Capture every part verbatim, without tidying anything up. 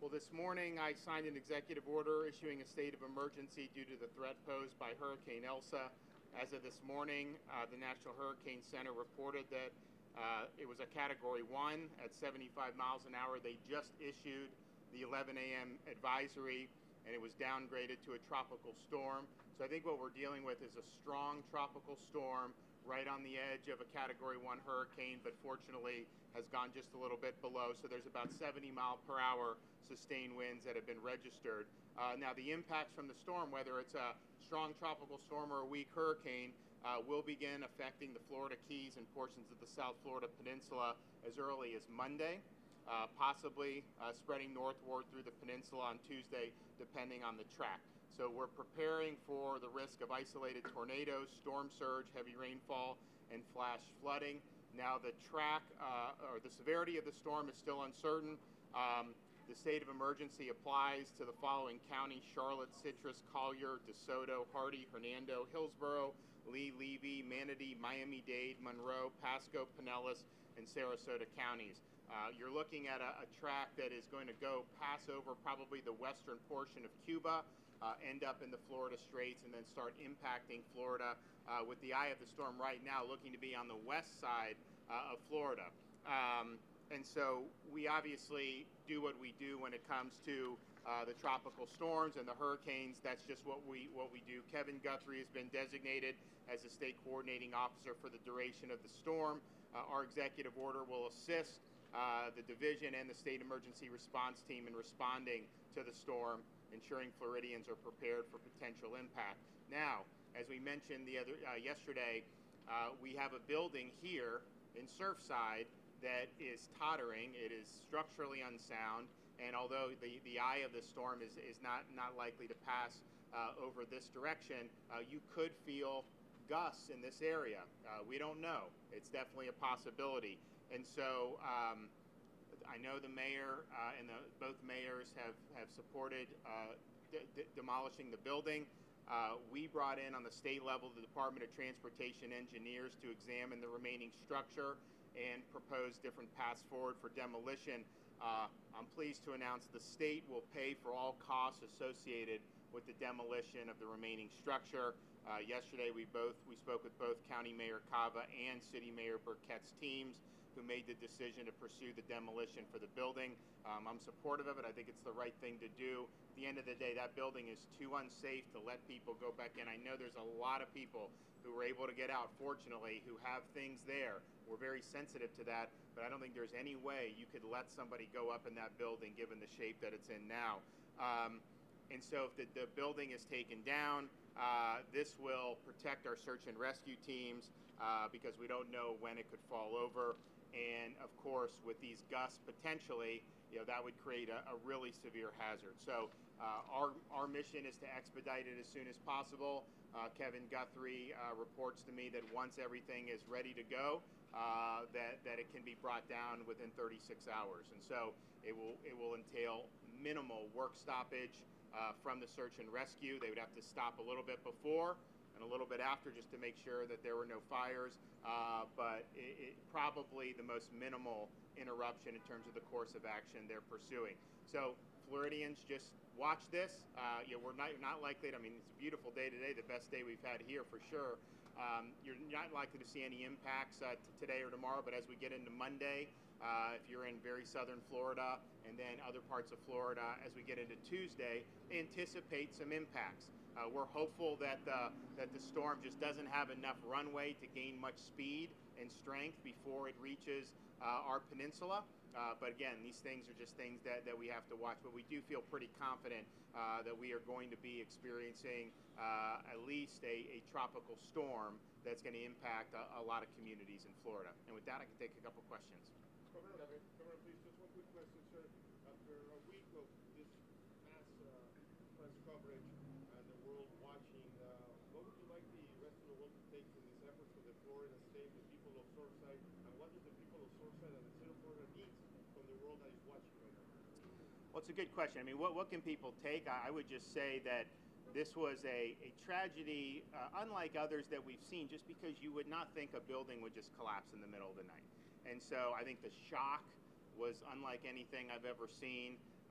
Well, this morning I signed an executive order issuing a state of emergency due to the threat posed by Hurricane Elsa. As of this morning, uh, the National Hurricane Center reported that uh, it was a Category one at seventy-five miles an hour. They just issued the eleven a m advisory, and it was downgraded to a tropical storm. So I think what we're dealing with is a strong tropical storm right on the edge of a Category one hurricane, but fortunately has gone just a little bit below. So there's about seventy mile per hour sustained winds that have been registered. Uh, now the impacts from the storm, whether it's a strong tropical storm or a weak hurricane, uh, will begin affecting the Florida Keys and portions of the South Florida Peninsula as early as Monday, uh, possibly uh, spreading northward through the peninsula on Tuesday, depending on the track. So we're preparing for the risk of isolated tornadoes, storm surge, heavy rainfall, and flash flooding. Now the track uh, or the severity of the storm is still uncertain. Um, the state of emergency applies to the following counties: Charlotte, Citrus, Collier, DeSoto, Hardee, Hernando, Hillsborough, Lee, Levy, Manatee, Miami-Dade, Monroe, Pasco, Pinellas, and Sarasota counties. Uh, you're looking at a, a track that is going to go pass over probably the western portion of Cuba, uh, end up in the Florida Straits, and then start impacting Florida uh, with the eye of the storm right now looking to be on the west side uh, of Florida. Um, and so we obviously do what we do when it comes to uh, the tropical storms and the hurricanes. That's just what we what we do. Kevin Guthrie has been designated as the state coordinating officer for the duration of the storm. Uh, our executive order will assist Uh, the division and the state emergency response team in responding to the storm, ensuring Floridians are prepared for potential impact. Now, as we mentioned the other uh, yesterday, uh, we have a building here in Surfside that is tottering. It is structurally unsound, and although the, the eye of the storm is, is not, not likely to pass uh, over this direction, uh, you could feel gusts in this area. Uh, we don't know. It's definitely a possibility. And so um, I know the mayor uh, and the, both mayors have, have supported uh, de de demolishing the building. Uh, we brought in on the state level the Department of Transportation engineers to examine the remaining structure and propose different paths forward for demolition. Uh, I'm pleased to announce the state will pay for all costs associated with the demolition of the remaining structure. Uh, yesterday we both we spoke with both County Mayor Cava and City Mayor Burkett's teams, who made the decision to pursue the demolition for the building. Um, I'm supportive of it. I think it's the right thing to do. At the end of the day, that building is too unsafe to let people go back in. I know there's a lot of people who were able to get out, fortunately, who have things there. We're very sensitive to that, but I don't think there's any way you could let somebody go up in that building given the shape that it's in now. Um, and so if the, the building is taken down, uh, this will protect our search and rescue teams uh, because we don't know when it could fall over. And of course, with these gusts potentially, you know, that would create a, a really severe hazard. So uh, our, our mission is to expedite it as soon as possible. Uh, Kevin Guthrie uh, reports to me that once everything is ready to go, uh, that, that it can be brought down within thirty-six hours. And so it will, it will entail minimal work stoppage uh, from the search and rescue. They would have to stop a little bit before and a little bit after just to make sure that there were no fires, uh, but it, it probably the most minimal interruption in terms of the course of action they're pursuing. So Floridians, just watch this. Uh, you know, we're not, not likely to, I mean, it's a beautiful day today, the best day we've had here for sure. Um, you're not likely to see any impacts uh, today or tomorrow, but as we get into Monday, uh, if you're in very southern Florida and then other parts of Florida, as we get into Tuesday, anticipate some impacts. Uh, we're hopeful that the, that the storm just doesn't have enough runway to gain much speed and strength before it reaches uh, our peninsula. Uh, but again, these things are just things that, that we have to watch. But we do feel pretty confident uh, that we are going to be experiencing uh, at least a, a tropical storm that's going to impact a, a lot of communities in Florida. And with that, I can take a couple questions. Governor, Governor, please, just one quick question, sir. After a week of this mass uh, press coverage and the world watching, uh, what would you like the rest of the world to take from these efforts of the Florida state, the people of Surfside, and what does the people of Surfside and the state of Florida need from the world that is watching right now? Well, it's a good question. I mean, what, what can people take? I, I would just say that this was a, a tragedy uh, unlike others that we've seen, just because you would not think a building would just collapse in the middle of the night. And so I think the shock was unlike anything I've ever seen.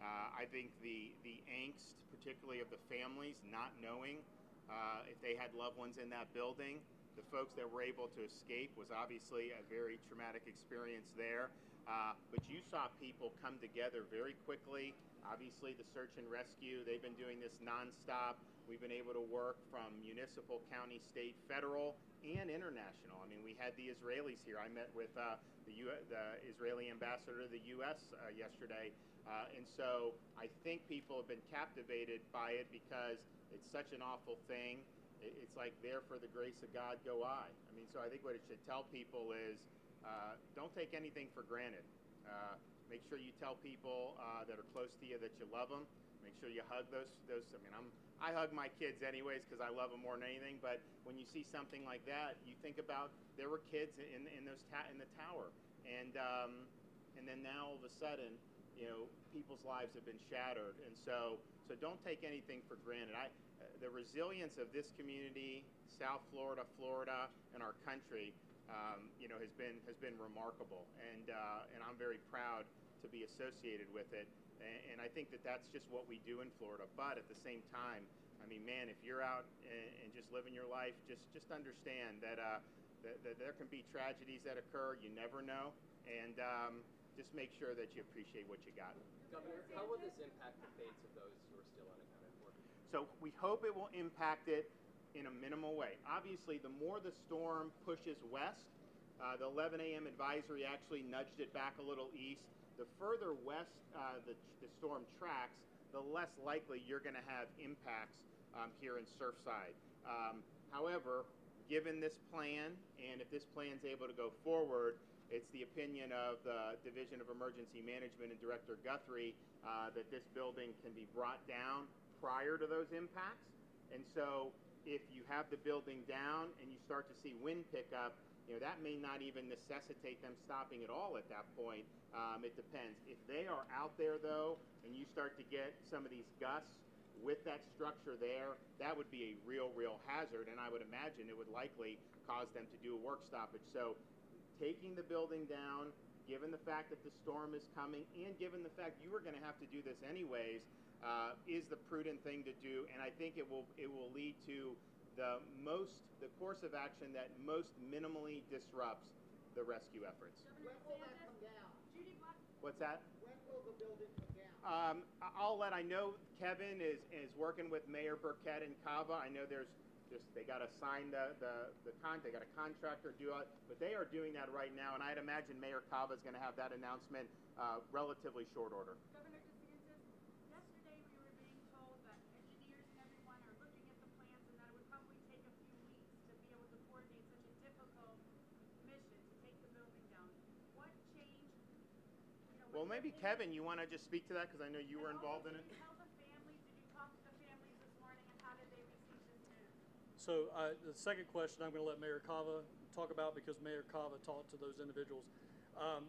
Uh, I think the, the angst, particularly of the families, not knowing uh, if they had loved ones in that building, the folks that were able to escape was obviously a very traumatic experience there. Uh, but you saw people come together very quickly. Obviously, the search and rescue, they've been doing this nonstop. We've been able to work from municipal, county, state, federal, and international. I mean, we had the Israelis here. I met with uh, the, U the Israeli ambassador to the U S uh, yesterday. Uh, and so I think people have been captivated by it because it's such an awful thing. It, it's like, there for the grace of God go I. I mean, so I think what it should tell people is, uh, don't take anything for granted. Uh, make sure you tell people uh, that are close to you that you love them. Make sure you hug those, those, I mean, I'm, I hug my kids anyways because I love them more than anything, but when you see something like that, you think about there were kids in, in, those ta in the tower, and, um, and then now all of a sudden, you know, people's lives have been shattered, and so, so don't take anything for granted. I, uh, the resilience of this community, South Florida, Florida, and our country, um, you know, has been, has been remarkable, and, uh, and I'm very proud to be associated with it. And I think that that's just what we do in Florida. But at the same time, I mean, man, if you're out and, and just living your life, just just understand that, uh, that, that there can be tragedies that occur. You never know. And um, just make sure that you appreciate what you got. Governor, how will this impact the fates of those who are still unaccounted for? So we hope it will impact it in a minimal way. Obviously, the more the storm pushes west, uh, the eleven A M advisory actually nudged it back a little east. The further west uh, the, the storm tracks, the less likely you're going to have impacts um, here in Surfside. Um, however, given this plan, and if this plan is able to go forward, it's the opinion of the Division of Emergency Management and Director Guthrie uh, that this building can be brought down prior to those impacts. And so if you have the building down and you start to see wind pick up, you know, that may not even necessitate them stopping at all at that point. Um, it depends. If they are out there, though, and you start to get some of these gusts with that structure there, that would be a real, real hazard, and I would imagine it would likely cause them to do a work stoppage. So taking the building down, given the fact that the storm is coming, and given the fact you were going to have to do this anyways, uh, is the prudent thing to do, and I think it will, it will lead to the most, the course of action that most minimally disrupts the rescue efforts. When will that come down? What's that? When will the building come down? Um, I'll let, I know Kevin is, is working with Mayor Burkett and Cava. I know there's just, they got to sign the, the, the con, they got a contractor do it, but they are doing that right now, and I'd imagine Mayor Cava is going to have that announcement uh, relatively short order. Governor DeSantis, yesterday we were being told that engineers and everyone are looking at the plans and that it would probably take a few weeks to be able to coordinate such a difficult mission to take the building down. What changed? You know, Well, maybe Kevin, you want to just speak to that because I know you were involved in it. Did you tell the families? Did you talk to the families this morning, and how did they receive this news? So uh, the second question I'm going to let Mayor Cava talk about because Mayor Cava talked to those individuals. Um,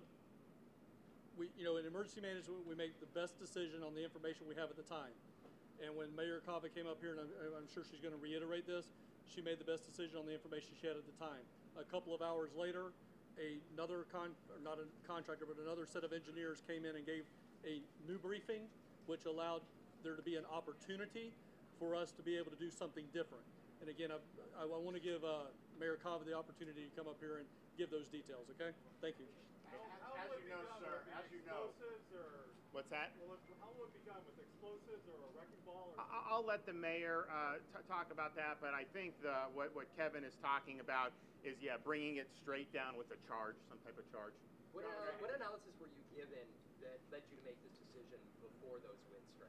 we, you know, in emergency management, we make the best decision on the information we have at the time. And when Mayor Cava came up here, and I'm, I'm sure she's going to reiterate this, she made the best decision on the information she had at the time. A couple of hours later, a, another con, or not a contractor, but another set of engineers came in and gave a new briefing, which allowed there to be an opportunity for us to be able to do something different. And again, I, I want to give uh, Mayor Cava the opportunity to come up here and give those details, okay? Thank you. As, as you know, sir, as you know. Explosives or, What's that? will it, how will it be done, with explosives or a wrecking ball? Or I- I'll let the mayor uh, t talk about that, but I think the, what, what Kevin is talking about is, yeah, bringing it straight down with a charge, some type of charge. What, uh, what analysis were you given that led you to make this decision before those winds strike?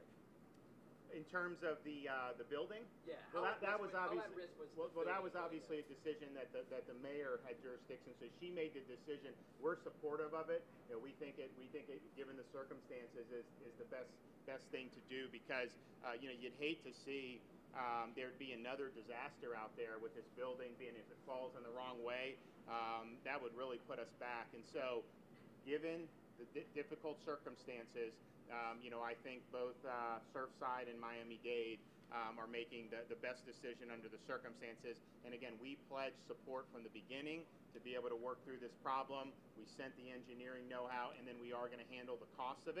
In terms of the uh, the building? Yeah. Well, how that, that at was risk- how at obviously risk was well, the well, that building was going obviously a decision that the, that the mayor had jurisdiction, so she made the decision. We're supportive of it. You know, we think it we think it, given the circumstances, is, is the best best thing to do because uh, you know, you'd hate to see um, there'd be another disaster out there with this building being, if it falls in the wrong way, um, that would really put us back. And so, given the di difficult circumstances, Um, you know, I think both uh, Surfside and Miami-Dade um, are making the, the best decision under the circumstances. And again, we pledged support from the beginning to be able to work through this problem. We sent the engineering know-how, and then we are going to handle the cost of it.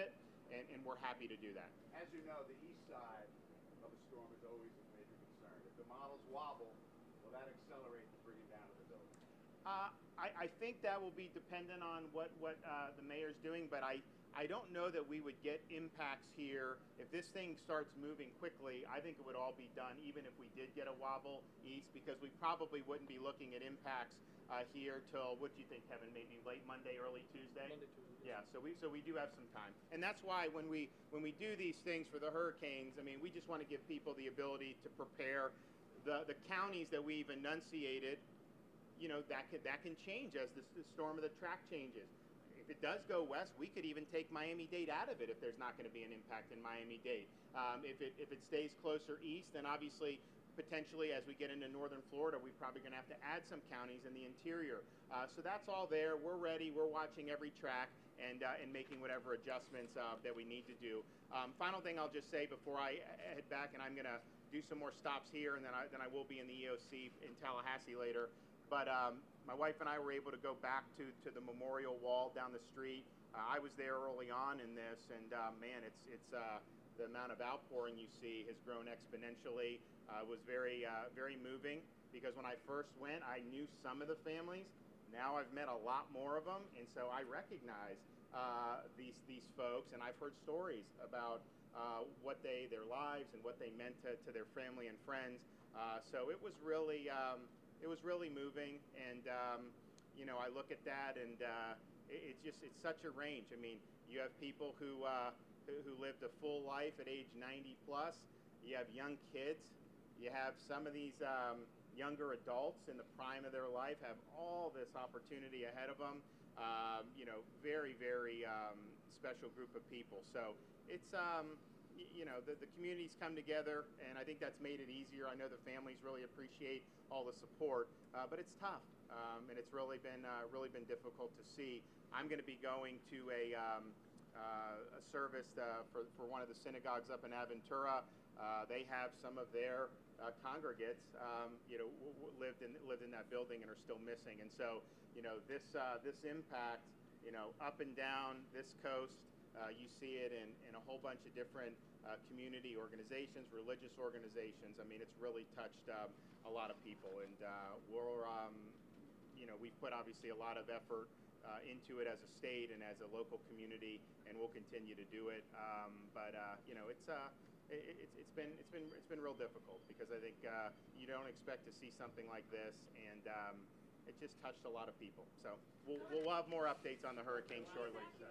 and, and we're happy to do that. As you know, the east side of a storm is always a major concern. If the models wobble, will that accelerate the bringing down of the building? Uh, I, I think that will be dependent on what, what uh, the mayor's doing, but I, I don't know that we would get impacts here. If this thing starts moving quickly, I think it would all be done even if we did get a wobble east, because we probably wouldn't be looking at impacts uh, here till, what do you think, Kevin, maybe late Monday, early Tuesday? Monday, Tuesday. Yeah, so we so we do have some time. And that's why when we when we do these things for the hurricanes, I mean, we just want to give people the ability to prepare. The the counties that we've enunciated, you know, that can, that can change as the, the storm of the track changes. If it does go west, we could even take Miami-Dade out of it if there's not going to be an impact in Miami-Dade. Um, if it if it stays closer east, then obviously, potentially, as we get into northern Florida, we're probably going to have to add some counties in the interior. Uh, so that's all there. We're ready. We're watching every track and uh, and making whatever adjustments uh, that we need to do. Um, final thing I'll just say before I head back, and I'm going to do some more stops here, and then I then I will be in the E O C in Tallahassee later. But um, my wife and I were able to go back to, to the memorial wall down the street. Uh, I was there early on in this, and uh, man, it's it's uh, the amount of outpouring you see has grown exponentially. Uh, it was very uh, very moving, because when I first went, I knew some of the families. Now I've met a lot more of them, and so I recognize uh, these these folks, and I've heard stories about uh, what they their lives and what they meant to, to their family and friends. Uh, so it was really. Um, It was really moving, and um, you know, I look at that, and uh, it, it's just it's such a range. I mean, you have people who, uh, who who lived a full life at age ninety plus. You have young kids. You have some of these um, younger adults in the prime of their life have all this opportunity ahead of them. Um, you know, very very um, special group of people. So it's. Um, You know, the, the communities come together, and I think that's made it easier. I know the families really appreciate all the support, uh, but it's tough, um, and it's really been uh, really been difficult to see. I'm going to be going to a, um, uh, a service uh, for, for one of the synagogues up in Aventura. Uh, they have some of their uh, congregates, um, you know, w- w- lived in lived in that building and are still missing. And so, you know, this uh, this impact, you know, up and down this coast. Uh, you see it in, in a whole bunch of different uh, community organizations, religious organizations. I mean, it's really touched um, a lot of people, and uh, we're, um, you know, we've put obviously a lot of effort uh, into it as a state and as a local community, and we'll continue to do it. Um, but uh, you know, it's uh, it, it's it's been it's been it's been real difficult, because I think uh, you don't expect to see something like this, and um, it just touched a lot of people. So we'll we'll have more updates on the hurricane shortly. So.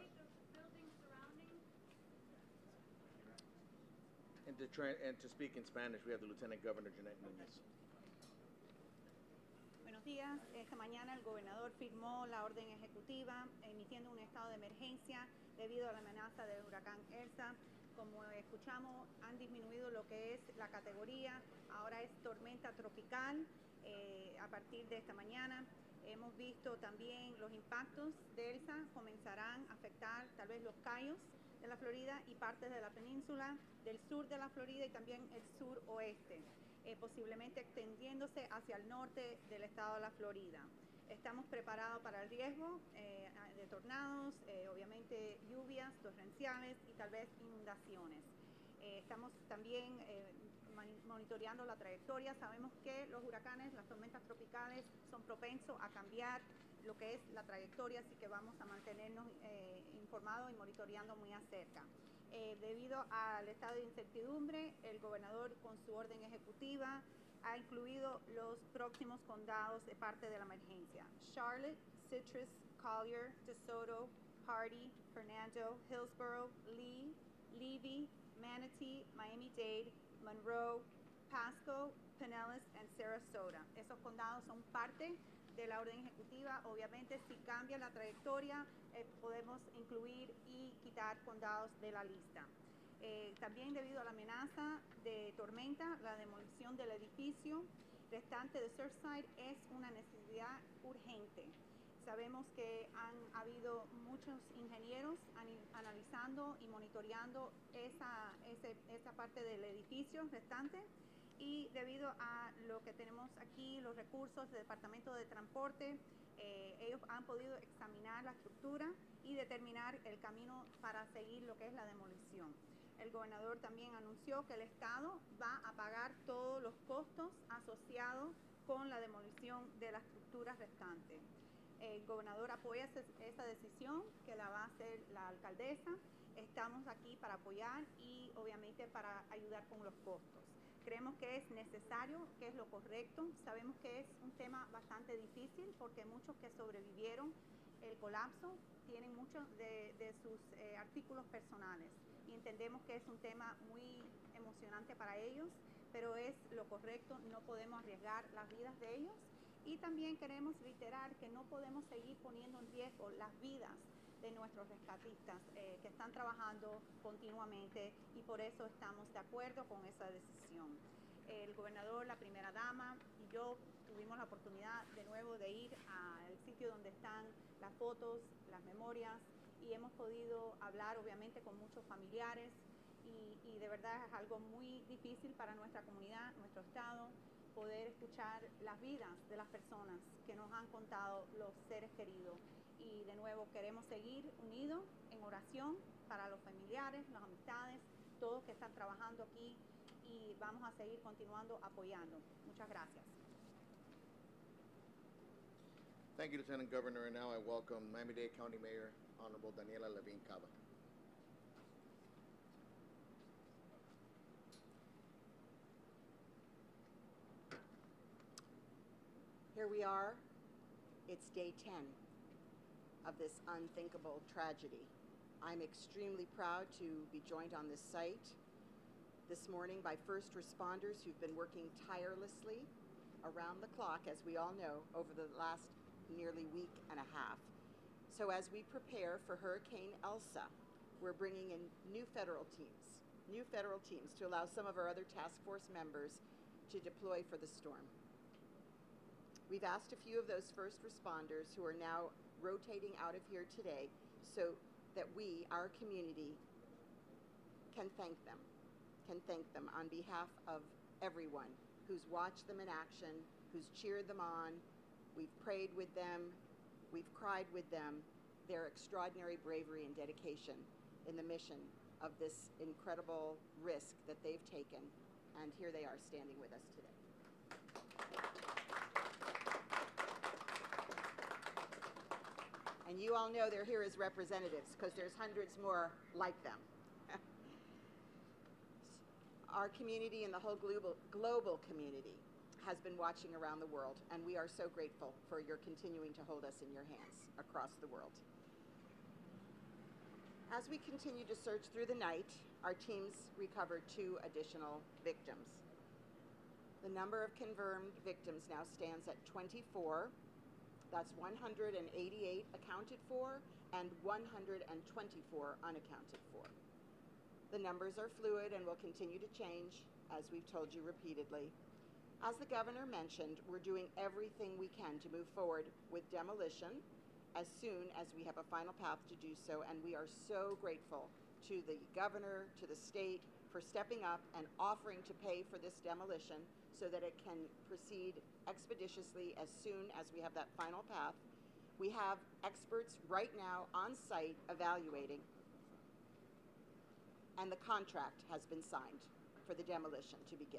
And to, try, and to speak in Spanish, we have the Lieutenant Governor, Jeanette Núñez. Buenos días. Esta mañana el gobernador firmó la orden ejecutiva emitiendo un estado de emergencia debido a la amenaza del huracán Elsa. Como escuchamos, han disminuido lo que es la categoría. Ahora es tormenta tropical eh, a partir de esta mañana. Hemos visto también los impactos de Elsa comenzarán a afectar tal vez los Cayos de la Florida y partes de la península, del sur de la Florida y también el sur oeste, eh, posiblemente extendiéndose hacia el norte del estado de la Florida. Estamos preparados para el riesgo eh, de tornados, eh, obviamente lluvias torrenciales y tal vez inundaciones. Eh, estamos también eh, monitoreando la trayectoria. Sabemos que los huracanes, las tormentas tropicales son propensos a cambiar lo que es la trayectoria, así que vamos a mantenernos eh, informados y monitoreando muy acerca. Eh, debido al estado de incertidumbre, el gobernador con su orden ejecutiva ha incluido los próximos condados de parte de la emergencia: Charlotte, Citrus, Collier, DeSoto, Hardy, Fernando, Hillsborough, Lee, Levy, Manatee, Miami-Dade, Monroe, Pasco, Pinellas y Sarasota. Esos condados son parte de la orden ejecutiva. Obviamente, si cambia la trayectoria, eh, podemos incluir y quitar condados de la lista. Eh, también debido a la amenaza de tormenta, la demolición del edificio restante de Surfside es una necesidad urgente. Sabemos que han habido muchos ingenieros analizando y monitoreando esa, ese, esa parte del edificio restante, y debido a lo que tenemos aquí, los recursos del Departamento de Transporte, eh, ellos han podido examinar la estructura y determinar el camino para seguir lo que es la demolición. El gobernador también anunció que el Estado va a pagar todos los costos asociados con la demolición de la estructura restante. El gobernador apoya esa decisión que la va a hacer la alcaldesa. Estamos aquí para apoyar y obviamente para ayudar con los costos. Creemos que es necesario, que es lo correcto. Sabemos que es un tema bastante difícil porque muchos que sobrevivieron el colapso tienen muchos de, de sus eh, artículos personales y entendemos que es un tema muy emocionante para ellos, pero es lo correcto, no podemos arriesgar las vidas de ellos. Y también queremos reiterar que no podemos seguir poniendo en riesgo las vidas de nuestros rescatistas eh, que están trabajando continuamente y por eso estamos de acuerdo con esa decisión. El gobernador, la primera dama y yo tuvimos la oportunidad de nuevo de ir al sitio donde están las fotos, las memorias y hemos podido hablar obviamente con muchos familiares y, y de verdad es algo muy difícil para nuestra comunidad, nuestro estado, poder escuchar las vidas de las personas que nos han contado los seres queridos. Y de nuevo queremos seguir unidos en oración para los familiares, las amistades, todos que están trabajando aquí y vamos a seguir continuando apoyando. Muchas gracias. Thank you, Lieutenant Governor. And now I welcome Miami-Dade County Mayor, Honorable Daniela Levine Cava. Here we are. It's day ten of this unthinkable tragedy. I'm extremely proud to be joined on this site this morning by first responders who've been working tirelessly around the clock, as we all know, over the last nearly week and a half. So as we prepare for Hurricane Elsa, we're bringing in new federal teams, new federal teams to allow some of our other task force members to deploy for the storm. We've asked a few of those first responders who are now rotating out of here today so that we, our community, can thank them, can thank them on behalf of everyone who's watched them in action, who's cheered them on. We've prayed with them, we've cried with them, their extraordinary bravery and dedication in the mission of this incredible risk that they've taken. And here they are standing with us today. And you all know they're here as representatives because there's hundreds more like them. Our community and the whole global, global community has been watching around the world, and we are so grateful for your continuing to hold us in your hands across the world. As we continue to search through the night, our teams recovered two additional victims. The number of confirmed victims now stands at twenty-four. That's one hundred eighty-eight accounted for and one hundred twenty-four unaccounted for. The numbers are fluid and will continue to change, as we've told you repeatedly. As the governor mentioned, we're doing everything we can to move forward with demolition as soon as we have a final path to do so, and we are so grateful to the governor, to the state, for stepping up and offering to pay for this demolition so that it can proceed expeditiously as soon as we have that final path. We have experts right now on site evaluating, and the contract has been signed for the demolition to begin.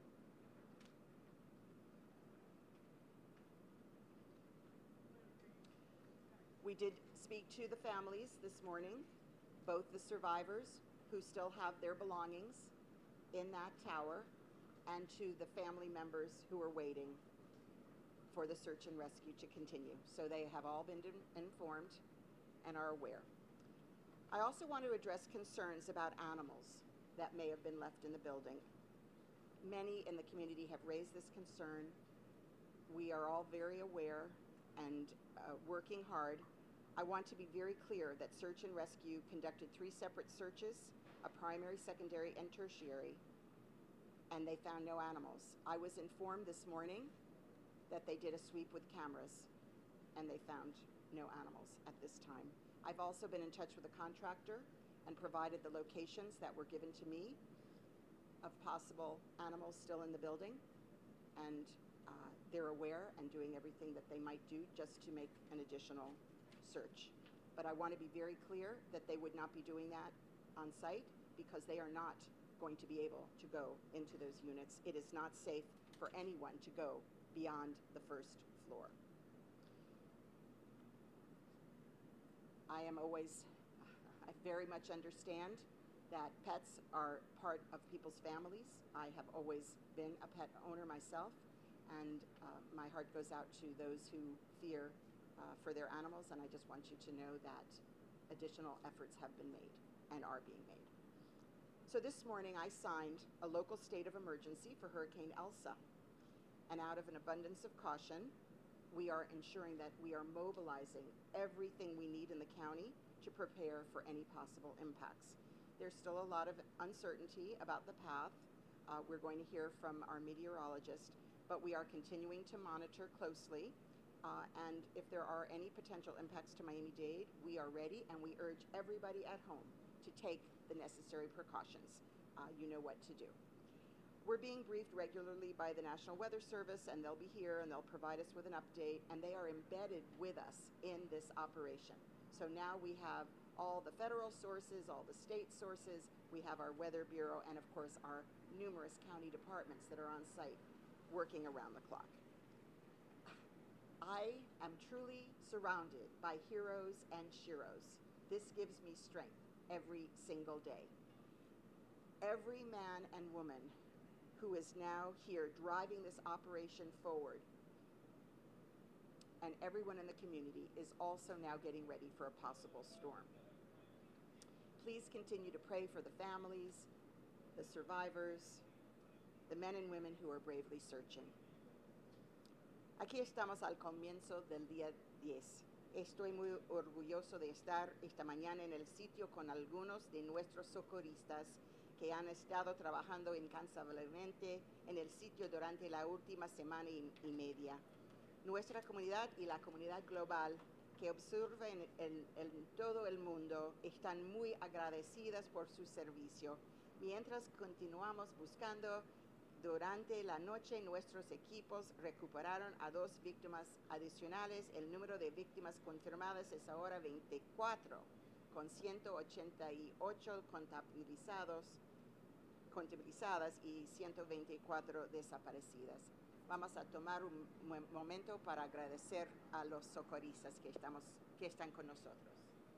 We did speak to the families this morning, both the survivors who still have their belongings in that tower and to the family members who are waiting for the search and rescue to continue. So they have all been informed and are aware. I also want to address concerns about animals that may have been left in the building. Many in the community have raised this concern. We are all very aware and uh, working hard. I want to be very clear that search and rescue conducted three separate searches, a primary, secondary, and tertiary, and they found no animals. I was informed this morning that they did a sweep with cameras and they found no animals at this time. I've also been in touch with the contractor and provided the locations that were given to me of possible animals still in the building, and uh, they're aware and doing everything that they might do just to make an additional search. But I want to be very clear that they would not be doing that on site because they are not going to be able to go into those units. It is not safe for anyone to go beyond the first floor. I am always, I very much understand that pets are part of people's families. I have always been a pet owner myself, and uh, my heart goes out to those who fear uh, for their animals, and I just want you to know that additional efforts have been made and are being made. So this morning I signed a local state of emergency for Hurricane Elsa, and out of an abundance of caution, we are ensuring that we are mobilizing everything we need in the county to prepare for any possible impacts. There's still a lot of uncertainty about the path. Uh, we're going to hear from our meteorologist, but we are continuing to monitor closely. Uh, and if there are any potential impacts to Miami-Dade, we are ready, and we urge everybody at home to take the necessary precautions. Uh, you know what to do. We're being briefed regularly by the National Weather Service, and they'll be here and they'll provide us with an update, and they are embedded with us in this operation. So now we have all the federal sources, all the state sources, we have our Weather Bureau, and of course our numerous county departments that are on site working around the clock. I am truly surrounded by heroes and sheroes. This gives me strength every single day. Every man and woman who is now here driving this operation forward, and everyone in the community is also now getting ready for a possible storm. Please continue to pray for the families, the survivors, the men and women who are bravely searching. Aquí estamos al comienzo del día diez. Estoy muy orgulloso de estar esta mañana en el sitio con algunos de nuestros socorristas que han estado trabajando incansablemente en el sitio durante la última semana y, y media. Nuestra comunidad y la comunidad global que observa en, en, en todo el mundo están muy agradecidas por su servicio. Mientras continuamos buscando, durante la noche nuestros equipos recuperaron a dos víctimas adicionales. El número de víctimas confirmadas es ahora veinticuatro, con ciento ochenta y ocho contabilizados, contabilizadas y ciento veinticuatro desaparecidas. Vamos a tomar un momento para agradecer a los socorristas que, estamos, que están con nosotros.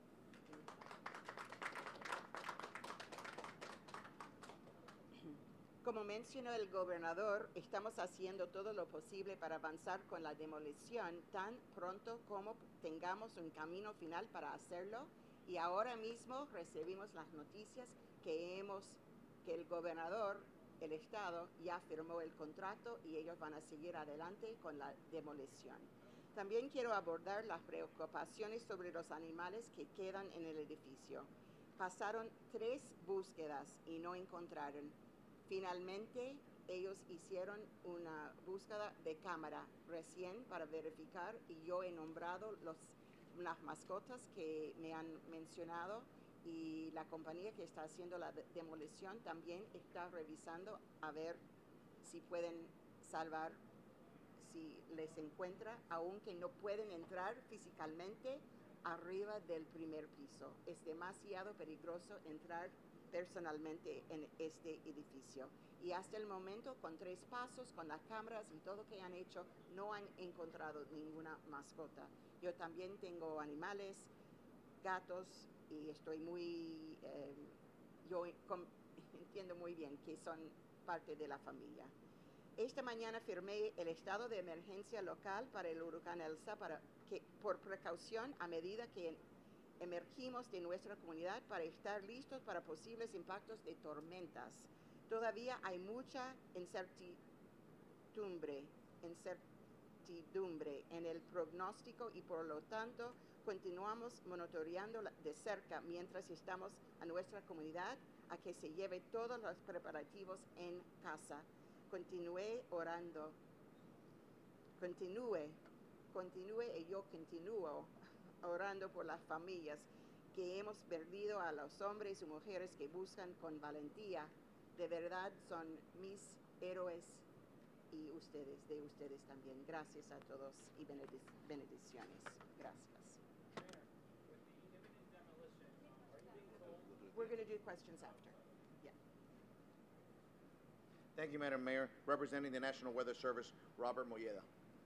Como mencionó el gobernador, estamos haciendo todo lo posible para avanzar con la demolición tan pronto como tengamos un camino final para hacerlo, y ahora mismo recibimos las noticias que hemos, que el gobernador, el estado, ya firmó el contrato y ellos van a seguir adelante con la demolición. También quiero abordar las preocupaciones sobre los animales que quedan en el edificio. Pasaron tres búsquedas y no encontraron. Finalmente, ellos hicieron una búsqueda de cámara recién para verificar, y yo he nombrado los, las mascotas que me han mencionado, y la compañía que está haciendo la de demolición también está revisando a ver si pueden salvar, si les encuentra, aunque no pueden entrar físicamente arriba del primer piso. Es demasiado peligroso entrar personalmente en este edificio, y hasta el momento, con tres pasos, con las cámaras y todo que han hecho, no han encontrado ninguna mascota. Yo también tengo animales, gatos, y estoy muy, eh, yo com, entiendo muy bien que son parte de la familia. Esta mañana firmé el estado de emergencia local para el huracán Elsa, para que, por precaución, a medida que emergimos de nuestra comunidad, para estar listos para posibles impactos de tormentas. Todavía hay mucha incertidumbre, incertidumbre en el pronóstico, y por lo tanto continuamos monitoreando de cerca mientras estamos a nuestra comunidad a que se lleve todos los preparativos en casa. Continúe orando, continúe, continúe y yo continúo orando por las familias que hemos perdido, a los hombres y mujeres que buscan con valentía. De verdad son mis héroes y ustedes, de ustedes también. Gracias a todos y benedic bendiciones. Gracias. Mayor, with the imminent demolition, are you being told? We're going to do questions after. Yeah. Thank you, Madam Mayor. Representing the National Weather Service, Robert Molleda.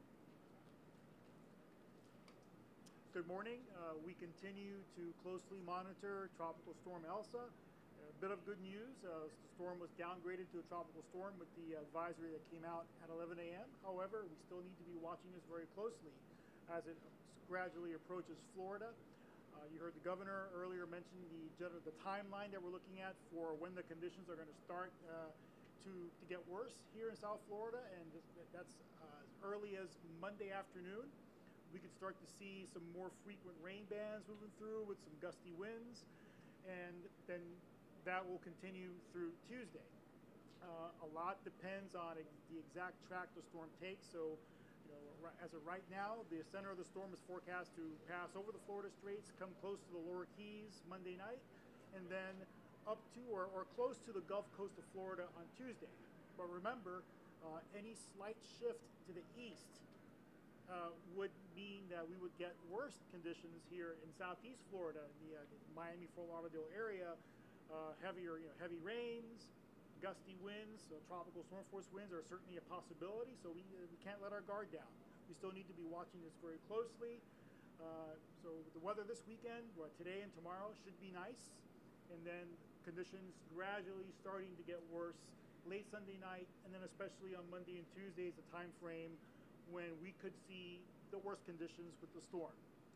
Good morning. Uh, we continue to closely monitor Tropical Storm Elsa. A bit of good news, uh, the storm was downgraded to a tropical storm with the advisory that came out at eleven A M However, we still need to be watching this very closely as it gradually approaches Florida. Uh, you heard the governor earlier mention the, the timeline that we're looking at for when the conditions are going to start uh, to, to get worse here in South Florida, and that's uh, as early as Monday afternoon. We could start to see some more frequent rain bands moving through with some gusty winds, and then that will continue through Tuesday. Uh, a lot depends on the exact track the storm takes. So, you know, as of right now, the center of the storm is forecast to pass over the Florida Straits, come close to the lower Keys Monday night, and then up to or, or close to the Gulf Coast of Florida on Tuesday. But remember, uh, any slight shift to the east Uh, would mean that we would get worse conditions here in southeast Florida, the, uh, the Miami, Fort Lauderdale area. Uh, heavier, you know, heavy rains, gusty winds, so tropical storm force winds are certainly a possibility. So we uh, we can't let our guard down. We still need to be watching this very closely. Uh, so the weather this weekend, well, today and tomorrow, should be nice, and then conditions gradually starting to get worse late Sunday night, and then especially on Monday and Tuesday is the time frame when we could see the worst conditions with the storm.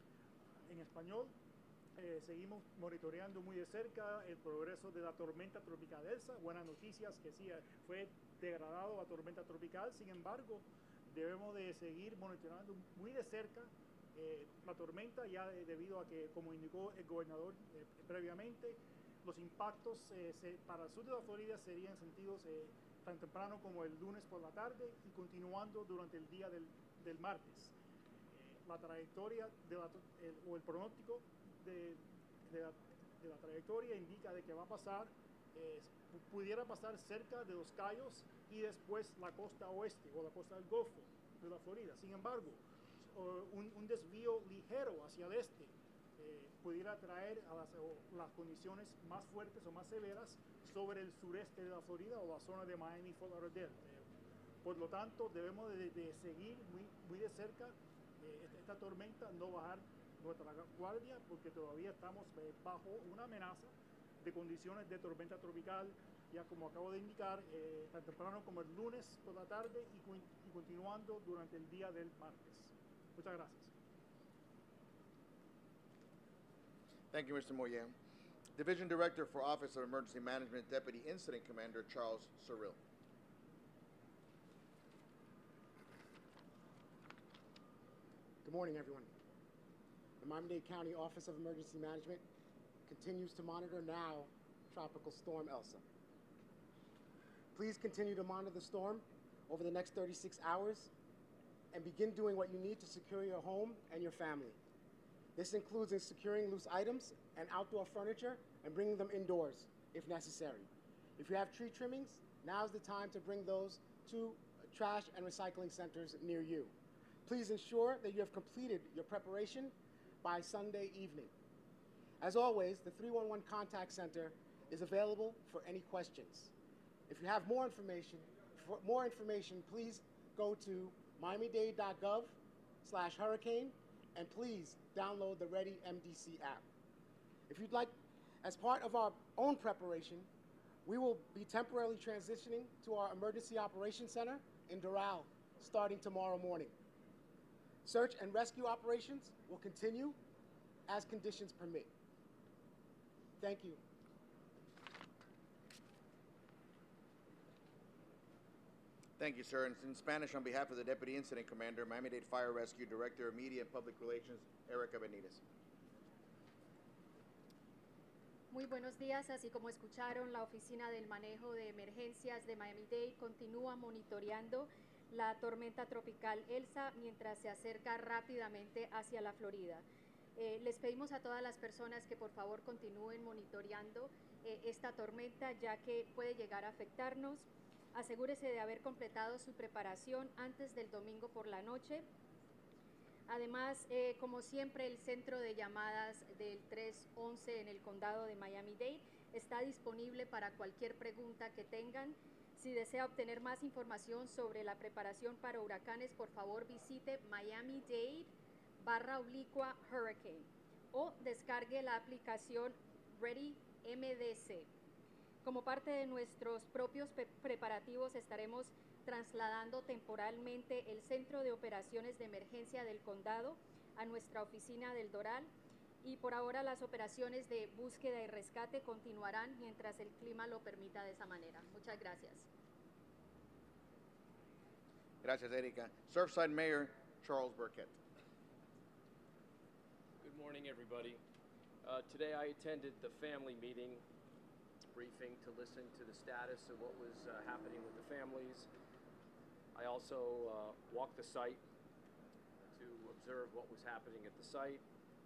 En español, eh, seguimos monitoreando muy de cerca el progreso de la tormenta tropical Elsa. Buenas noticias que sí fue degradado a tormenta tropical. Sin embargo, debemos de seguir monitoreando muy de cerca eh, la tormenta, ya eh, debido a que, como indicó el gobernador eh, previamente, los impactos eh, se, para el sur de la Florida serían sentidos eh, tan temprano como el lunes por la tarde y continuando durante el día del, del martes. Eh, la trayectoria de la, el, o el pronóstico de, de, la, de la trayectoria indica de que va a pasar, eh, pudiera pasar cerca de los Cayos y después la costa oeste o la costa del Golfo de la Florida. Sin embargo, un, un desvío ligero hacia el este eh, pudiera traer a las, las condiciones más fuertes o más severas sobre el sureste de la Florida o la zona de Miami, Fort Lauderdale. Eh, por lo tanto, debemos de, de seguir muy, muy de cerca eh, esta, esta tormenta, no bajar nuestra guardia, porque todavía estamos eh, bajo una amenaza de condiciones de tormenta tropical, ya como acabo de indicar, eh, tan temprano como el lunes por la tarde y, y continuando durante el día del martes. Muchas gracias. Thank you, Mister Moyen. Division Director for Office of Emergency Management, Deputy Incident Commander Charles Cyril. Good morning, everyone. The Miami-Dade County Office of Emergency Management continues to monitor now Tropical Storm Elsa. Please continue to monitor the storm over the next thirty-six hours and begin doing what you need to secure your home and your family. This includes in securing loose items and outdoor furniture and bringing them indoors if necessary. If you have tree trimmings, now's the time to bring those to trash and recycling centers near you. Please ensure that you have completed your preparation by Sunday evening. As always, the three one one Contact Center is available for any questions. If you have more information, for more information, please go to miami dade dot gov slash hurricane, and please download the Ready M D C app. If you'd like, as part of our own preparation, we will be temporarily transitioning to our Emergency Operations Center in Doral starting tomorrow morning. Search and rescue operations will continue as conditions permit. Thank you. Thank you, sir. And in Spanish, on behalf of the Deputy Incident Commander, Miami-Dade Fire Rescue Director of Media and Public Relations, Erica Benitez. Muy buenos días. Así como escucharon, la Oficina del Manejo de Emergencias de Miami-Dade continúa monitoreando la tormenta tropical Elsa mientras se acerca rápidamente hacia la Florida. Eh, les pedimos a todas las personas que por favor continúen monitoreando eh, esta tormenta, ya que puede llegar a afectarnos. Asegúrese de haber completado su preparación antes del domingo por la noche. Además, eh, como siempre, el centro de llamadas del tres once en el condado de Miami-Dade está disponible para cualquier pregunta que tengan. Si desea obtener más información sobre la preparación para huracanes, por favor visite Miami-Dade barra oblicua Hurricane o descargue la aplicación Ready M D C. Como parte de nuestros propios preparativos, estaremos trasladando temporalmente el Centro de Operaciones de Emergencia del Condado a nuestra oficina del Doral, y por ahora las operaciones de búsqueda y rescate continuarán mientras el clima lo permita de esa manera. Muchas gracias. Gracias, Erika. Surfside Mayor Charles Burkett. Good morning, everybody. Uh, today I attended the family meeting briefing to listen to the status of what was uh, happening with the families. I also uh, walked the site to observe what was happening at the site.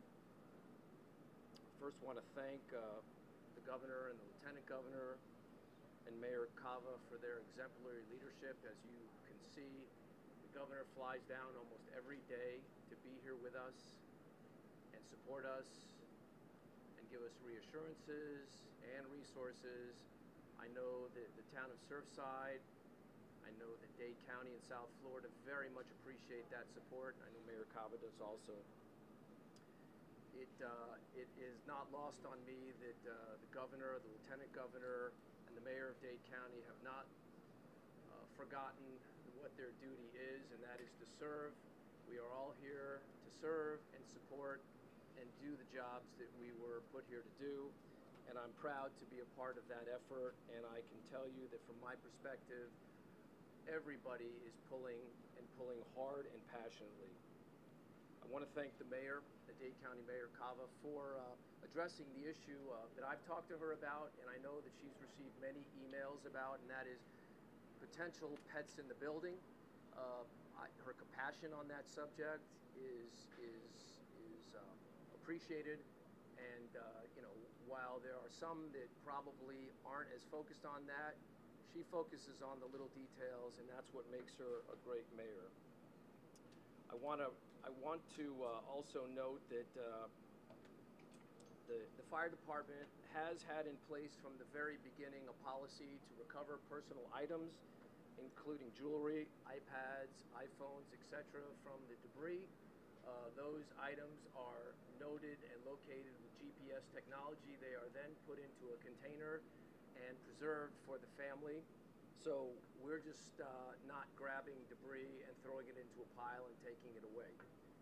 First, want to thank uh, the governor and the lieutenant governor and Mayor Cava for their exemplary leadership. As you can see, the governor flies down almost every day to be here with us and support us and give us reassurances and resources. I know that the town of Surfside, I know that Dade County and South Florida very much appreciate that support. I know Mayor Cava does also. It, uh, it is not lost on me that uh, the governor, the lieutenant governor, and the mayor of Dade County have not uh, forgotten what their duty is, and that is to serve. We are all here to serve and support and do the jobs that we were put here to do, and I'm proud to be a part of that effort, and I can tell you that from my perspective, everybody is pulling and pulling hard and passionately. I want to thank the mayor, the Dade County Mayor Cava, for uh, addressing the issue uh, that I've talked to her about, and I know that she's received many emails about, and that is potential pets in the building. Uh, I, her compassion on that subject is is is uh, appreciated, and uh, you know, while there are some that probably aren't as focused on that, she focuses on the little details, and that's what makes her a great mayor. I want to I want to uh, also note that uh, the, the fire department has had in place from the very beginning a policy to recover personal items, including jewelry, iPads, iPhones, et cetera, from the debris. Uh, those items are noted and located with G P S technology. They are then put into a container and preserved for the family. So we're just uh, not grabbing debris and throwing it into a pile and taking it away.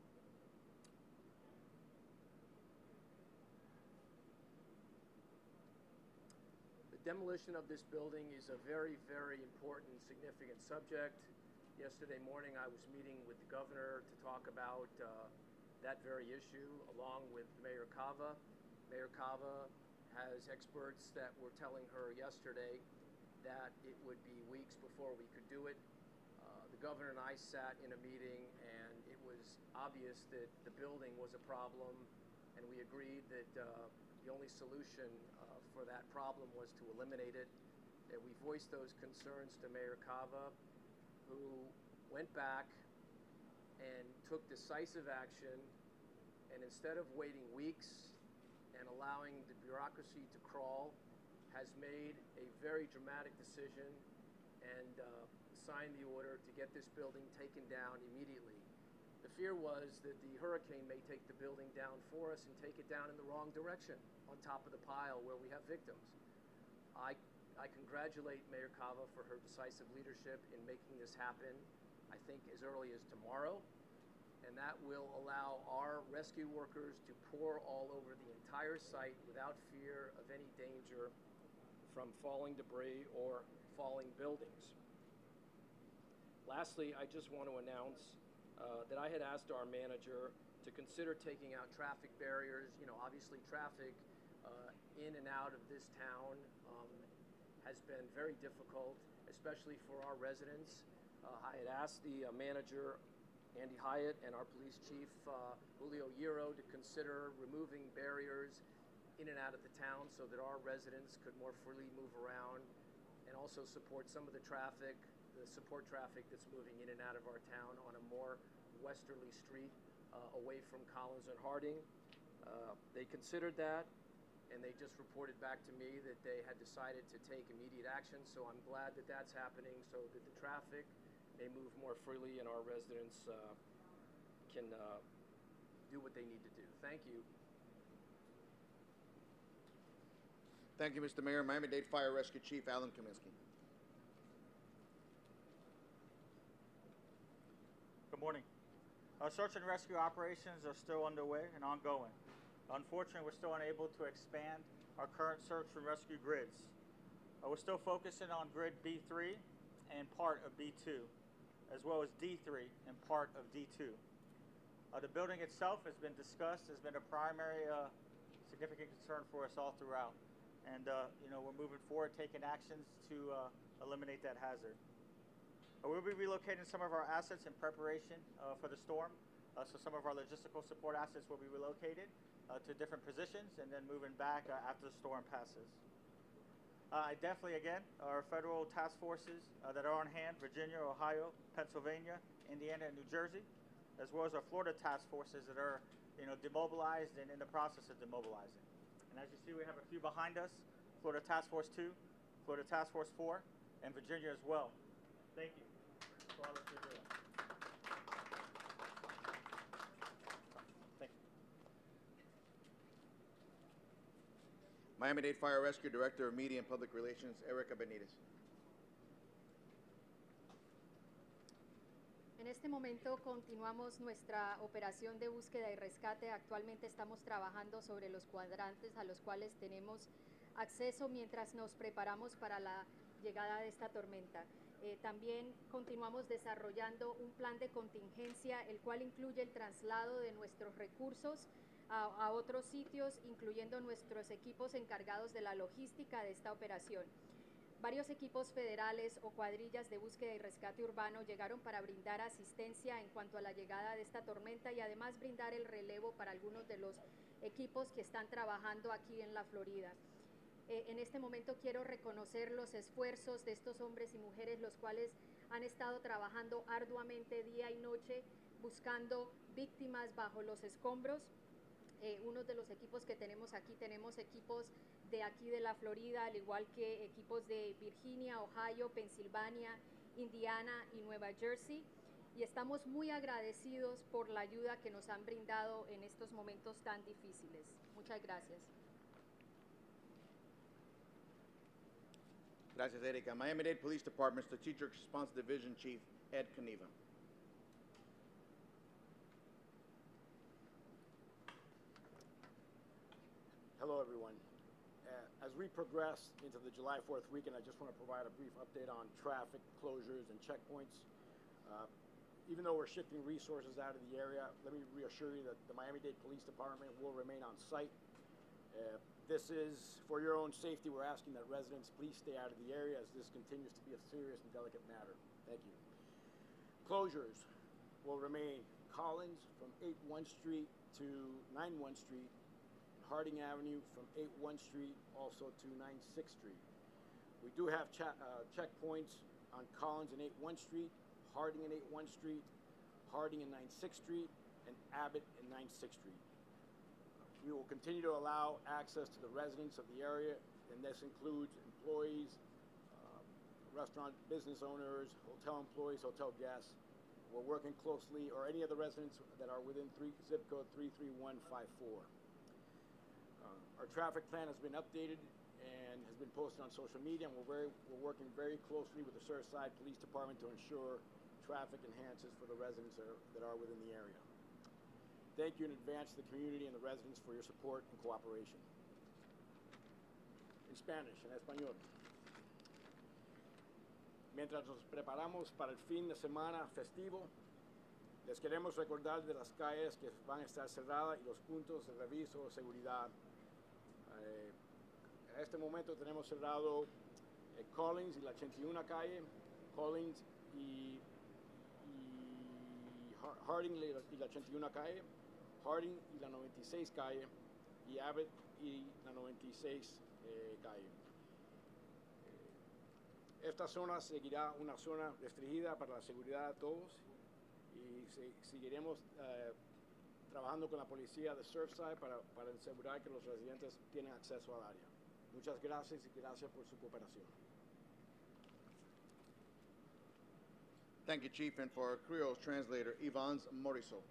The demolition of this building is a very, very important, significant subject. Yesterday morning I was meeting with the governor to talk about uh, that very issue along with Mayor Cava. Mayor Cava has experts that were telling her yesterday that it would be weeks before we could do it. Uh, the governor and I sat in a meeting, and it was obvious that the building was a problem, and we agreed that uh, the only solution uh, for that problem was to eliminate it. And we voiced those concerns to Mayor Cava, who went back and took decisive action, and instead of waiting weeks and allowing the bureaucracy to crawl, has made a very dramatic decision and uh, signed the order to get this building taken down immediately. The fear was that the hurricane may take the building down for us and take it down in the wrong direction on top of the pile where we have victims. I, I congratulate Mayor Cava for her decisive leadership in making this happen, I think as early as tomorrow, and that will allow our rescue workers to pour all over the entire site without fear of any danger from falling debris or falling buildings. Lastly, I just want to announce uh, that I had asked our manager to consider taking out traffic barriers. You know, obviously traffic uh, in and out of this town um, has been very difficult, especially for our residents. Uh, I had asked the uh, manager, Andy Hyatt, and our police chief, uh, Julio Hierro, to consider removing barriers in and out of the town so that our residents could more freely move around and also support some of the traffic, the support traffic that's moving in and out of our town on a more westerly street uh, away from Collins and Harding. Uh, they considered that, and they just reported back to me that they had decided to take immediate action, so I'm glad that that's happening so that the traffic may move more freely and our residents uh, can uh, do what they need to do. Thank you. Thank you, Mister Mayor. Miami-Dade Fire Rescue Chief Alan Kaminsky. Good morning. Our search and rescue operations are still underway and ongoing. Unfortunately, we're still unable to expand our current search and rescue grids. Uh, we're still focusing on grid B three and part of B two, as well as D three and part of D two. Uh, the building itself has been discussed, has been a primary uh, significant concern for us all throughout. And uh, you know, we're moving forward, taking actions to uh, eliminate that hazard. Uh, we'll be relocating some of our assets in preparation uh, for the storm. Uh, so some of our logistical support assets will be relocated uh, to different positions and then moving back uh, after the storm passes. Uh, I definitely, again, our federal task forces uh, that are on hand, Virginia, Ohio, Pennsylvania, Indiana, and New Jersey, as well as our Florida task forces that are, you know, demobilized and in the process of demobilizing. And as you see, we have a few behind us, Florida Task Force two, Florida Task Force four, and Virginia as well. Thank you for all that you're doing. Thank you. Miami-Dade Fire Rescue Director of Media and Public Relations, Erica Benitez. En este momento continuamos nuestra operación de búsqueda y rescate. Actualmente estamos trabajando sobre los cuadrantes a los cuales tenemos acceso mientras nos preparamos para la llegada de esta tormenta. Eh, también continuamos desarrollando un plan de contingencia, el cual incluye el traslado de nuestros recursos a, a otros sitios, incluyendo nuestros equipos encargados de la logística de esta operación. Varios equipos federales o cuadrillas de búsqueda y rescate urbano llegaron para brindar asistencia en cuanto a la llegada de esta tormenta y además brindar el relevo para algunos de los equipos que están trabajando aquí en la Florida. Eh, en este momento quiero reconocer los esfuerzos de estos hombres y mujeres, los cuales han estado trabajando arduamente día y noche buscando víctimas bajo los escombros. Eh, uno de los equipos que tenemos aquí, tenemos equipos de aquí de la Florida, al igual que equipos de Virginia, Ohio, Pensilvania, Indiana y Nueva Jersey. Y estamos muy agradecidos por la ayuda que nos han brindado en estos momentos tan difíciles. Muchas gracias. Gracias, Erika. Miami-Dade Police Department Strategic Response Division Chief Ed Kaniva. Hello, everyone. Uh, as we progress into the July fourth weekend, I just want to provide a brief update on traffic closures and checkpoints. Uh, even though we're shifting resources out of the area, let me reassure you that the Miami-Dade Police Department will remain on site. Uh, this is for your own safety. We're asking that residents please stay out of the area as this continues to be a serious and delicate matter. Thank you. Closures will remain Collins from eight one Street to nine one Street, Harding Avenue from eight one Street also to nine six Street. We do have cha uh, checkpoints on Collins and eight one Street, Harding and eight one Street, Harding and nine six Street, and Abbott and nine six Street. We will continue to allow access to the residents of the area, and this includes employees, uh, restaurant business owners, hotel employees, hotel guests. We're working closely, or any of the residents that are within three, zip code three three one five four. Uh, our traffic plan has been updated and has been posted on social media, and we're, very, we're working very closely with the Surfside Police Department to ensure traffic enhances for the residents that are, that are within the area. Thank you in advance to the community and the residents for your support and cooperation. In Spanish, en español. Mientras nos preparamos para el fin de semana festivo, les queremos recordar de las calles que van a estar cerradas y los puntos de reviso de seguridad. Eh, en este momento tenemos cerrado eh, Collins y la ochenta y una calle, Collins y, y Harding y la, y la ochenta y una calle, Harding y la noventa y seis calle, y Abbott y la noventa y seis eh, calle. esta zona seguirá una zona restringida para la seguridad de todos y se, seguiremos eh, trabajando con la policía de Surfside para, para asegurar que los residentes tienen acceso al área. Muchas gracias y gracias por su cooperación. Thank you, Chief. And for our Creole translator, Yvonne Morisot.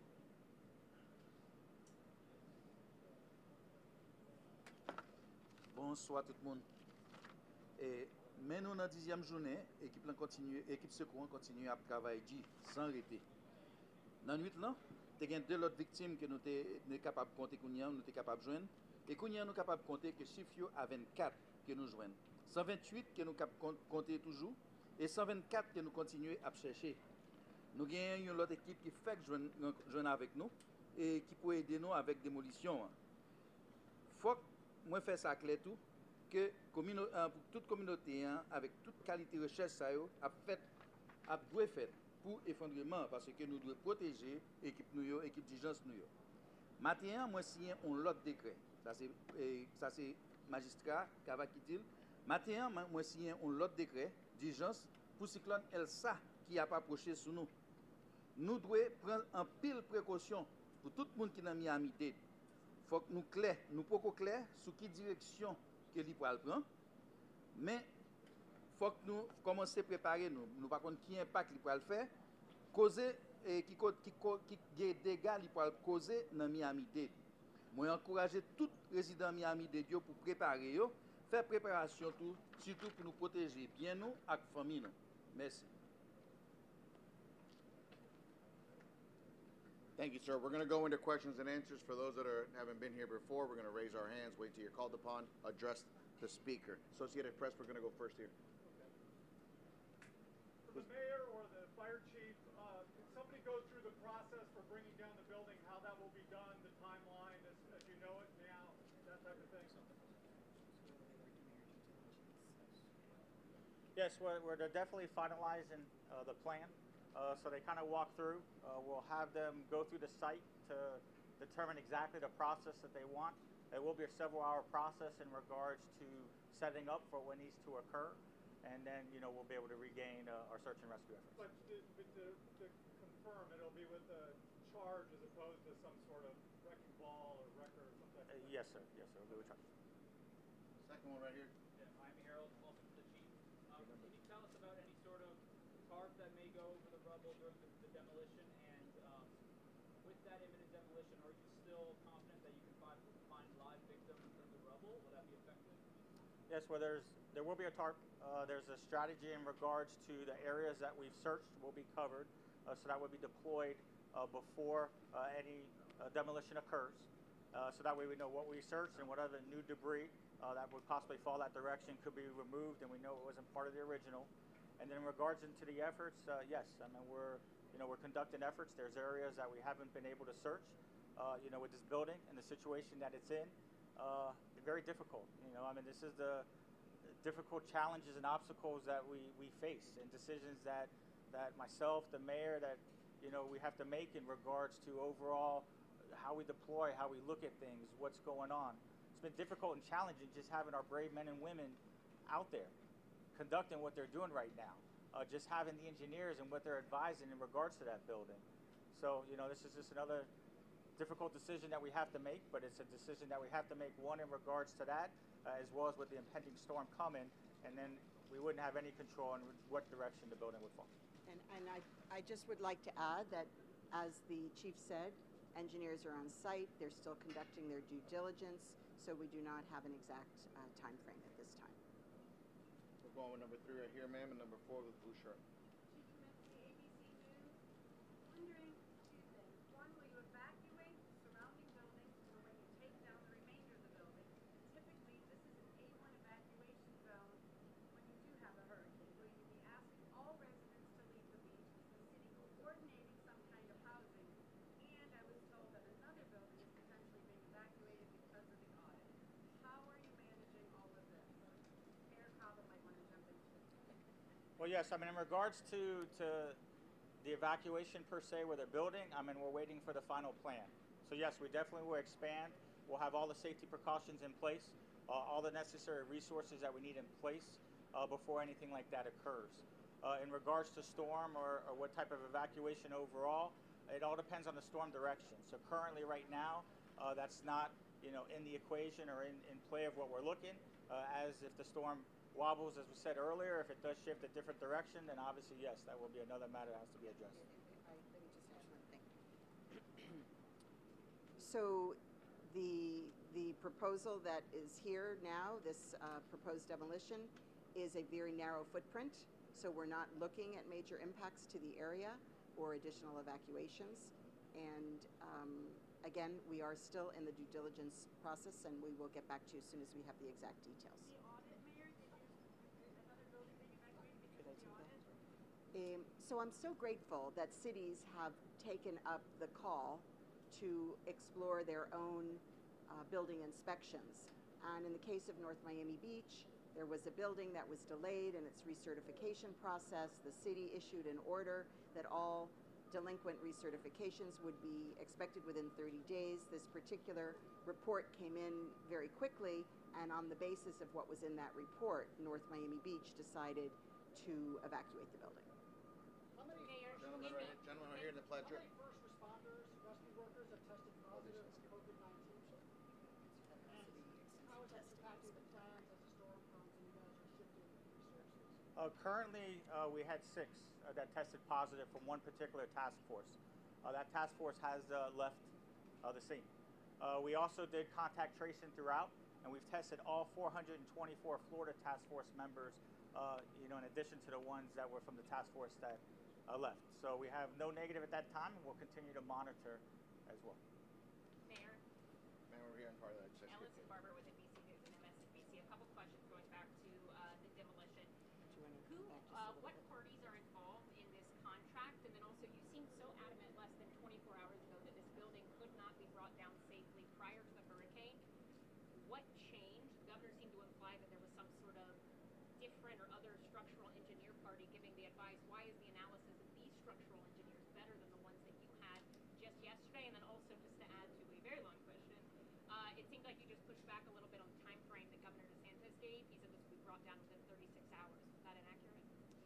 Bonsoir tout le monde. Et mais nous dans la dixième journée, équipe là continue, équipe secours continue à travailler sans arrêter. Dans la nuit là, tu as deux autres victimes que nous sommes capables de compter qu'on nous sommes capables de joindre et qu'on nous capable de compter que chiffre à vingt-quatre que nous joignons. cent vingt-huit que nous capable de compter toujours et cent vingt-quatre que nous continuons à chercher. Nous avons une autre équipe qui fait que joindre avec nous et qui peut aider nous avec démolition. Faut que moi faire ça clair tout que commune, euh, pour toute communauté hein, avec toute qualité de recherche ça yo, a fait a doit fait pour effondrement parce que nous devons protéger l'équipe nous yo, équipe d'urgence nous yo. Matin moi signé un l'autre décret. Ça c'est ça c'est magistrat qui va qui dit matin moi signé un l'autre décret d'urgence pour cyclone Elsa qui a pas approché sur nous. Nous devons prendre en pile précaution pour tout le monde qui dans Miami-Dade. Faut que nous clair, nous pas clair sur quelle direction que li pral prend. Mais faut que nous commencer à préparer nous. Nous pas connait qui impact li pral faire, causer et qui qui qui qui dégâts li pral causer dans Miami-Dade. Moi encourager tout résident Miami-Dade pour préparer yo, faire préparation tout, surtout pour nous protéger bien nous ak famille nous. Merci. Thank you, sir. We're going to go into questions and answers. For those that are, haven't been here before, we're going to raise our hands, wait till you're called upon, address the speaker. Associated Press, we're going to go first here. For the mayor or the fire chief, uh, can somebody go through the process for bringing down the building, how that will be done, the timeline as, as you know it now, that type of thing? Yes, we're, we're definitely finalizing uh, the plan. Uh, so they kind of walk through. Uh, we'll have them go through the site to determine exactly the process that they want. It will be a several-hour process in regards to setting up for what needs to occur, and then you know we'll be able to regain uh, our search and rescue efforts. But to, but to, to confirm, it'll be with a charge as opposed to some sort of wrecking ball or wrecker or something. Uh, yes, sir. Yes, sir. We'll be with charge. Second one right here. Yeah, Miami Herald, also to the chief. Um, can you tell us about any sort of tarp that may go over the rubble during the, the demolition, and um, with that imminent demolition, are you still confident that you can find, find live victims in the rubble? Will that be effective? Yes, well, there's there will be a tarp. Uh, there's a strategy in regards to the areas that we've searched will be covered, uh, so that would be deployed uh, before uh, any uh, demolition occurs. Uh, so that way we know what we searched and what other new debris uh, that would possibly fall that direction could be removed, and we know it wasn't part of the original. And then in regards into the efforts, uh, yes, I mean we're, you know, we're conducting efforts. There's areas that we haven't been able to search, uh, you know, with this building and the situation that it's in. Uh, very difficult, you know. I mean, this is the difficult challenges and obstacles that we, we face, and decisions that that myself, the mayor, that you know we have to make in regards to overall how we deploy, how we look at things, what's going on. It's been difficult and challenging just having our brave men and women out there conducting what they're doing right now, uh, just having the engineers and what they're advising in regards to that building. So, you know, this is just another difficult decision that we have to make, but it's a decision that we have to make, one, in regards to that, uh, as well as with the impending storm coming, and then we wouldn't have any control on what direction the building would fall. And, and I, I just would like to add that, as the chief said, engineers are on site, they're still conducting their due diligence, so we do not have an exact uh, time frame at this time. We're going with number three right here, ma'am, and number four with blue shirt. Chief Kaminsky, A B C News. Wondering two things. One, will you evacuate the surrounding buildings so when you take down the remainder of the building? Typically, this is an A one evacuation zone when you do have a hurricane. Will you be asking all residents to leave the beach? Is the city coordinating some kind of housing? And I was told that another building is potentially being evacuated because of the audit. How are you managing all of this? Mayor Cava might want to jump into it. Well, yes, I mean, in regards to, to the evacuation per se with the building, I mean, we're waiting for the final plan. So yes, we definitely will expand. We'll have all the safety precautions in place, uh, all the necessary resources that we need in place uh, before anything like that occurs. Uh, in regards to storm or, or what type of evacuation overall, it all depends on the storm direction. So currently right now, uh, that's not you know, in the equation or in, in play of what we're looking. Uh, as if the storm wobbles, as we said earlier, if it does shift a different direction, then obviously, yes, that will be another matter that has to be addressed. Let me just add one thing. So the, the proposal that is here now, this uh, proposed demolition, is a very narrow footprint. So we're not looking at major impacts to the area or additional evacuations. And um, again, we are still in the due diligence process, and we will get back to you as soon as we have the exact details. The audit, Mayor, did you, is another building being evacuated because of the audit? Um, so I'm so grateful that cities have taken up the call to explore their own uh, building inspections. And in the case of North Miami Beach, there was a building that was delayed in its recertification process. The city issued an order that all delinquent recertifications would be expected within thirty days. This particular report came in very quickly, and on the basis of what was in that report, North Miami Beach decided to evacuate the building. How many, Gentlemen right here, gentlemen right here in the how pledge. many first responders, rescue workers have tested positive for COVID nineteen, sir? And how is that impacting the plans as the storm comes and you guys are shifting resources? Uh, currently, uh, we had six uh, that tested positive from one particular task force. Uh, that task force has uh, left uh, the scene. Uh, we also did contact tracing throughout, and we've tested all four hundred twenty-four Florida task force members, uh, you know, in addition to the ones that were from the task force that uh, left. So we have no negative at that time, and we'll continue to monitor as well. Mayor, Ma'am, over here in part of that section. Ellison Barber with N B C News and M S N B C. A couple questions going back to uh, the demolition. Who, uh, what parties are involved in this contract? And then also, you seemed so adamant less than twenty-four hours ago that this building could not be brought down safely prior to the hurricane. What changed? The governor seemed to imply that there was some sort of different or other structural engineer party giving the advice. Why is the analysis of these structural engineers better than the ones that you had just yesterday? And then also, just to add to a very long question, uh, it seemed like you just pushed back a little bit on the time frame that Governor DeSantis gave. He said this would be brought down within thirty-six hours. Was that inaccurate?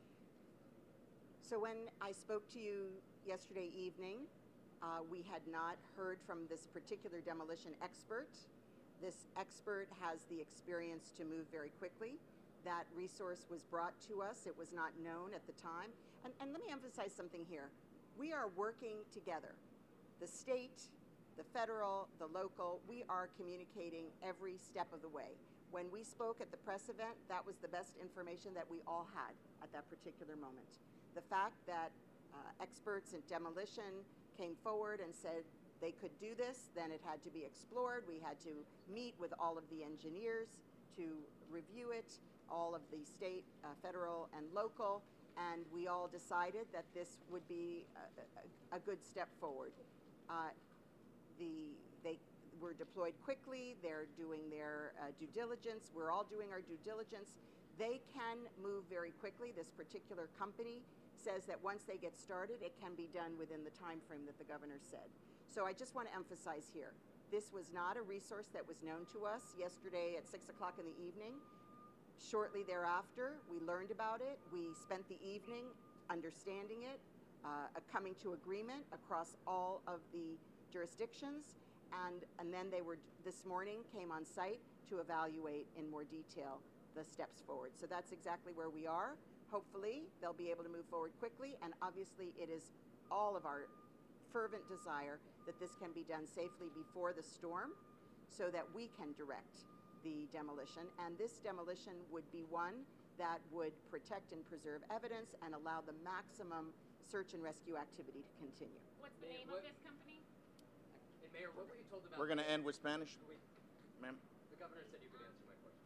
So when I spoke to you yesterday evening, uh, we had not heard from this particular demolition expert. This expert has the experience to move very quickly. That resource was brought to us. It was not known at the time. And, and let me emphasize something here. We are working together. The state, the federal, the local, we are communicating every step of the way. When we spoke at the press event, that was the best information that we all had at that particular moment. The fact that uh, experts in demolition came forward and said they could do this, then it had to be explored. We had to meet with all of the engineers to review it, all of the state, uh, federal, and local, and we all decided that this would be a, a, a good step forward. Uh, the, they were deployed quickly. They're doing their uh, due diligence. We're all doing our due diligence. They can move very quickly. This particular company says that once they get started, it can be done within the time frame that the governor said. So I just want to emphasize here, this was not a resource that was known to us yesterday at six o'clock in the evening. Shortly thereafter, we learned about it. We spent the evening understanding it, uh, coming to agreement across all of the jurisdictions, and, and then they were, this morning, came on site to evaluate in more detail the steps forward. So that's exactly where we are. Hopefully, they'll be able to move forward quickly, and obviously it is all of our fervent desire that this can be done safely before the storm so that we can direct the demolition. And this demolition would be one that would protect and preserve evidence and allow the maximum search and rescue activity to continue. What's the name of this company? And Mayor, what were you told about? We're going to end with Spanish. Ma'am. The governor said you could answer my question.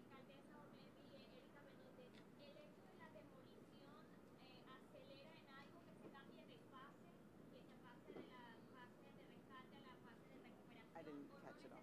I didn't catch it all.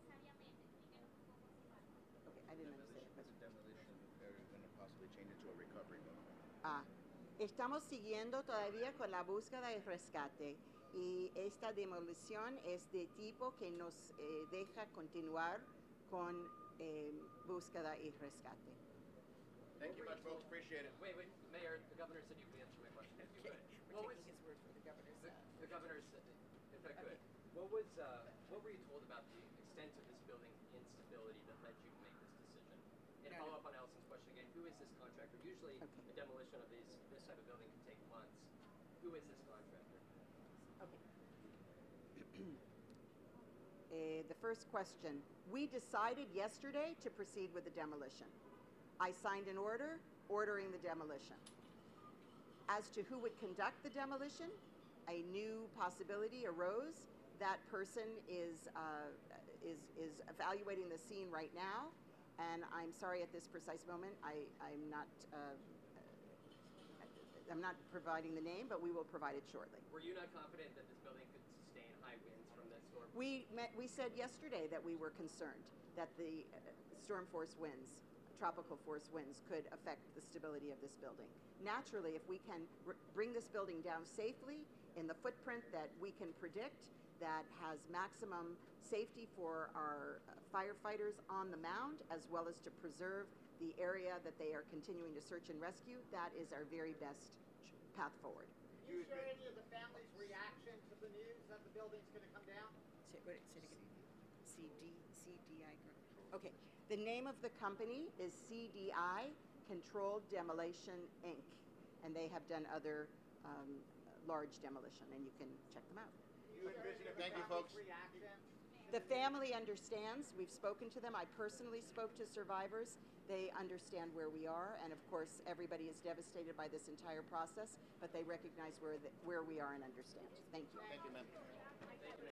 Okay, I didn't understand the question. Demolition, they're going to possibly change it to a recovery mode. Ah, estamos siguiendo todavía con la búsqueda y rescate, y esta demolición es de tipo que nos eh, deja continuar con eh, búsqueda y rescate. Thank you much. folks. Appreciate it. Wait, wait, Mayor, the governor said you could answer my question if you Okay, could. we're What was taking his word for the governor's. the, uh, the governor's, if I could, what was uh, what were you told about the extent of this building's instability that led you to make this decision? And No, follow no. up on Allison's question again, who is this contractor? Usually, Okay. a demolition of these this type of building can take months. Who is this contractor? Okay. Uh, the first question, we decided yesterday to proceed with the demolition. I signed an order ordering the demolition. As to who would conduct the demolition, a new possibility arose. That person is, uh, is, is evaluating the scene right now, and I'm sorry at this precise moment, I, I'm not, uh, I'm not providing the name, but we will provide it shortly. Were you not confident that this building could sustain high winds from this storm? We met, we said yesterday that we were concerned that the uh, storm force winds, tropical force winds, could affect the stability of this building. Naturally, if we can r- bring this building down safely in the footprint that we can predict, that has maximum safety for our uh, firefighters on the mound, as well as to preserve the area that they are continuing to search and rescue, that is our very best path forward. Can you share any of the family's reaction to the news that the building's going to come down? Say, what, say it again. C D, C D I. Okay. The name of the company is C D I, Controlled Demolition, Incorporated. And they have done other um, large demolition, and you can check them out. You envision it. Thank you, folks. Reaction? The family understands. We've spoken to them. I personally spoke to survivors. They understand where we are, and of course, everybody is devastated by this entire process, but they recognize where, the, where we are and understand. Thank you. Thank you, ma'am.